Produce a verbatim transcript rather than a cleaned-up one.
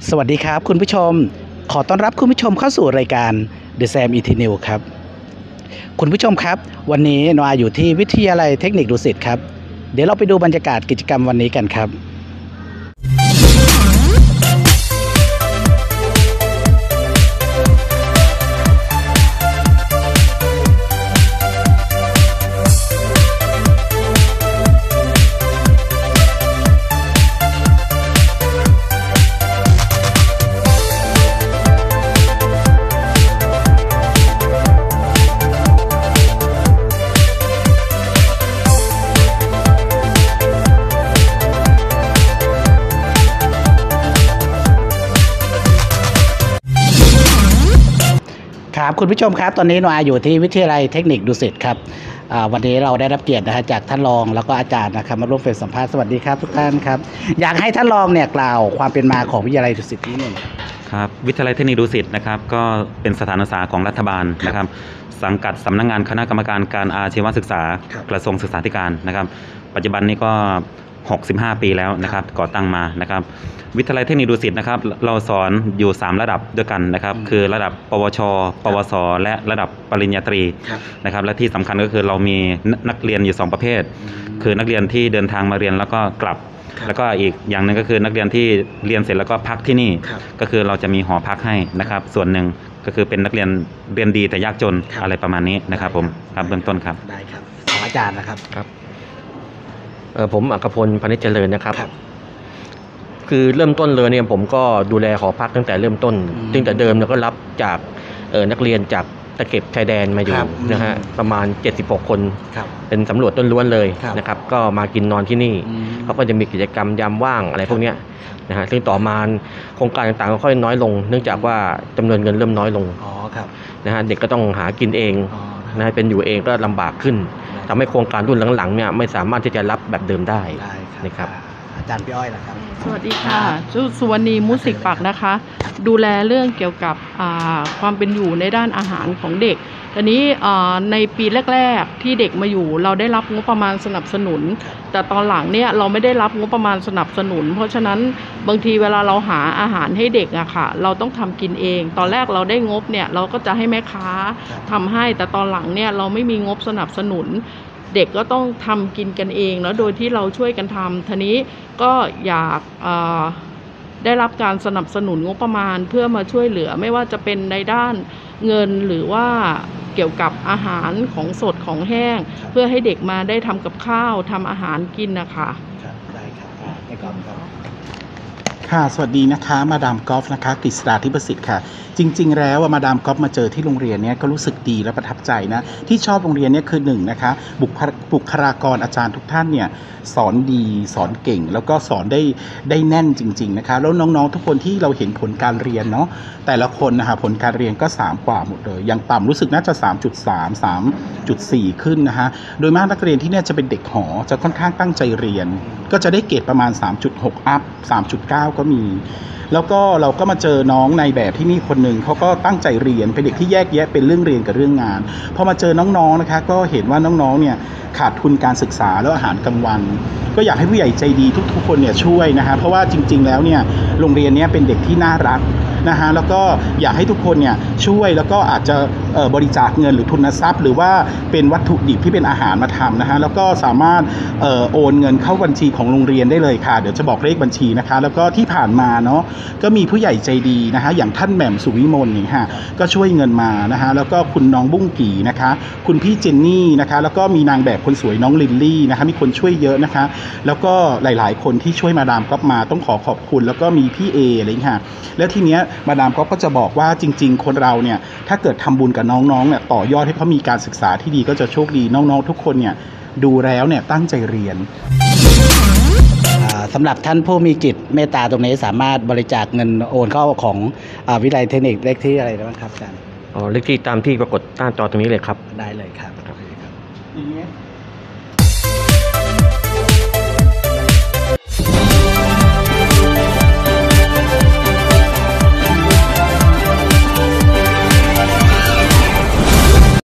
สวัสดีครับคุณผู้ชมขอต้อนรับคุณผู้ชมเข้าสู่รายการ The Sam อี ที News ครับคุณผู้ชมครับวันนี้นอาอยู่ที่วิทยาลัยเทคนิคดุสิตครับเดี๋ยวเราไปดูบรรยากาศกิจกรรมวันนี้กันครับครับคุณผู้ชมครับตอนนี้นอาอยู่ที่วิทยาลัยเทคนิคดุสิตครับวันนี้เราได้รับเกียรตินะฮะจากท่านรองแล้วก็อาจารย์นะครับมาร่วมเฟรมสัมภาษณ์สวัสดีครับทุกท่านครับอยากให้ท่านรองเนี่ยกล่าวความเป็นมาของวิทยาลัยดุสิตนิดหนึ่งครับวิทยาลัยเทคนิคดุสิตนะครับก็เป็นสถานศึกษาของรัฐบาลนะครับสังกัดสำนักงานคณะกรรมการการอาชีวศึกษากระทรวงศึกษาธิการนะครับปัจจุบันนี้ก็หกสิบห้าปีแล้วนะครับก่อตั้งมานะครับวิทยาลัยเทคนิคดุสิตนะครับเราสอนอยู่สามระดับด้วยกันนะครับคือระดับปวชปวสและระดับปริญญาตรีนะครับและที่สำคัญก็คือเรามีนักเรียนอยู่สองประเภทคือนักเรียนที่เดินทางมาเรียนแล้วก็กลับแล้วก็อีกอย่างหนึ่งก็คือนักเรียนที่เรียนเสร็จแล้วก็พักที่นี่ก็คือเราจะมีหอพักให้นะครับส่วนหนึ่งก็คือเป็นนักเรียนเรียนดีแต่ยากจนอะไรประมาณนี้นะครับผมครับเบื้องต้นครับได้ครับของอาจารย์นะครับครับเออผมอัครพลพานิชเจริญนะครับคือเริ่มต้นเลยเนี่ยผมก็ดูแลหอพักตั้งแต่เริ่มต้นตั้งแต่เดิมเราก็รับจากเออนักเรียนจากตะเข็บชายแดนมาอยู่นะฮะประมาณเจ็ดสิบหกคนเป็นสำรวจต้นล้วนเลยนะครับก็มากินนอนที่นี่เขาก็จะมีกิจกรรมยามว่างอะไรพวกนี้นะฮะซึ่งต่อมาโครงการต่างๆก็ค่อยน้อยลงเนื่องจากว่าจำนวนเงินเริ่มน้อยลงนะฮะเด็กก็ต้องหากินเองนะเป็นอยู่เองก็ลำบากขึ้นทำให้โครงการรุ่นหลังๆเนี่ยไม่สามารถที่จะรับแบบเดิมได้นะครับอาจารย์พี่อ้อยนะครับสวัสดีค่ะชื่อสุวรรณีมุสิกปักนะคะดูแลเรื่องเกี่ยวกับความเป็นอยู่ในด้านอาหารของเด็กตอนนี้ในปีแรกๆที่เด็กมาอยู่เราได้รับงบประมาณสนับสนุนแต่ตอนหลังเนี่ยเราไม่ได้รับงบประมาณสนับสนุนเพราะฉะนั้นบางทีเวลาเราหาอาหารให้เด็กอะค่ะเราต้องทำกินเองตอนแรกเราได้งบเนี่ยเราก็จะให้แม่ค้าทำให้แต่ตอนหลังเนี่ยเราไม่มีงบสนับสนุนเด็กก็ต้องทำกินกันเองเนาะโดยที่เราช่วยกันทำทีนี้ก็อยากได้รับการสนับสนุนงบประมาณเพื่อมาช่วยเหลือไม่ว่าจะเป็นในด้านเงินหรือว่าเกี่ยวกับอาหารของสดของแห้งเพื่อให้เด็กมาได้ทำกับข้าวทำอาหารกินนะคะได้ครับในกรอบครับค่ะสวัสดีนะคะมาดามกอล์ฟนะคะกฤษดาธิประสิทธิ์ค่ะจริงๆแล้วมาดามกอล์ฟมาเจอที่โรงเรียนเนี้ยก็รู้สึกดีและประทับใจนะที่ชอบโรงเรียนเนี้ยคือหนึ่งนะคะบุคลากรอาจารย์ทุกท่านเนี่ยสอนดีสอนเก่งแล้วก็สอนได้ได้แน่นจริงๆนะคะแล้วน้องๆทุกคนที่เราเห็นผลการเรียนเนาะแต่ละคนนะคะผลการเรียนก็สามกว่าหมดเลยอย่างต่ำรู้สึกน่าจะ สามจุดสาม สามจุดสี่ ขึ้นนะคะโดยมากนักเรียนที่เนี่ยจะเป็นเด็กหอจะค่อนข้างตั้งใจเรียนก็จะได้เกรดประมาณ สามจุดหก อัพ สามจุดเก้า ก็มีแล้วก็เราก็มาเจอน้องในแบบที่นี่คนหนึ่งเขาก็ตั้งใจเรียนเป็นเด็กที่แยกแยะเป็นเรื่องเรียนกับเรื่องงานพอมาเจอน้องๆนะคะก็เห็นว่าน้องๆเนี่ยขาดทุนการศึกษาแล้วอาหารกลางวันก็อยากให้ผู้ใหญ่ใจดีทุกๆคนเนี่ยช่วยนะคะเพราะว่าจริงๆแล้วเนี่ยโรงเรียนนี้เป็นเด็กที่น่ารักนะฮะแล้วก็อยากให้ทุกคนเนี่ยช่วยแล้วก็อาจจะบริจาคเงินหรือทุนทรัพย์หรือว่าเป็นวัตถุดิบที่เป็นอาหารมาทำนะฮะแล้วก็สามารถโอนเงินเข้าบัญชีของโรงเรียนได้เลยค่ะเดี๋ยวจะบอกเลขบัญชีนะคะแล้วก็ที่ผ่านมาเนาะก็มีผู้ใหญ่ใจดีนะคะอย่างท่านแหม่มสุวิมลนี่ค่ะก็ช่วยเงินมานะคะแล้วก็คุณน้องบุ้งกี่นะคะคุณพี่เจนนี่นะคะแล้วก็มีนางแบบคนสวยน้องลิลลี่นะคะมีคนช่วยเยอะนะคะแล้วก็หลายๆคนที่ช่วยมาดามก็มาต้องขอขอบคุณแล้วก็มีพี่เออะไรอย่างเงี้ยค่ะแล้วทีเนี้ยมาดามก็จะบอกว่าจริงๆคนเราเนี่ยถ้าเกิดทำบุญกับน้องๆเนี่ยต่อยอดให้เขามีการศึกษาที่ดีก็จะโชคดีน้องๆทุกคนเนี่ยดูแล้วเนี่ยตั้งใจเรียนสำหรับท่านผู้มีจิตเมตตาตรงนี้สามารถบริจาคเงินโอนเข้าของวิทยาลัยเทคนิคเลขที่อะไรบ้างครับอาจารย์อ๋อเลขที่ตามที่ปรากฏหน้าจอตรงนี้เลยครับได้เลยครับอย่างเงี้ย